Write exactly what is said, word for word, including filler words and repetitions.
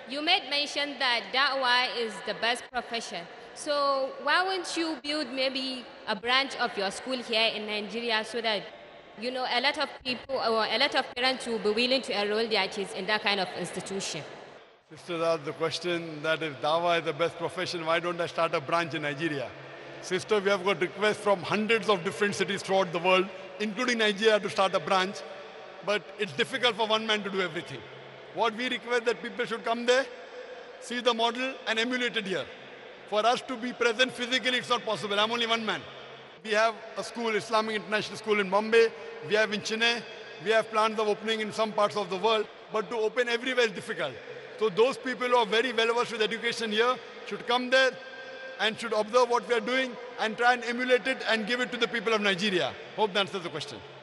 You made mention that da'wah is the best profession. So why won't you build maybe a branch of your school here in Nigeria so that you know a lot of people or a lot of parents will be willing to enroll their kids in that kind of institution? Sisters asked the question that if Dawa is the best profession, why don't I start a branch in Nigeria? Sister, we have got requests from hundreds of different cities throughout the world, including Nigeria, to start a branch. But it's difficult for one man to do everything. What we request that people should come there, see the model and emulate it here. For us to be present physically, it's not possible. I'm only one man. We have a school, Islamic International School in Bombay. We have in Chennai. We have plans of opening in some parts of the world. But to open everywhere is difficult. So those people who are very well versed with education here should come there and should observe what we are doing and try and emulate it and give it to the people of Nigeria. Hope that answers the question.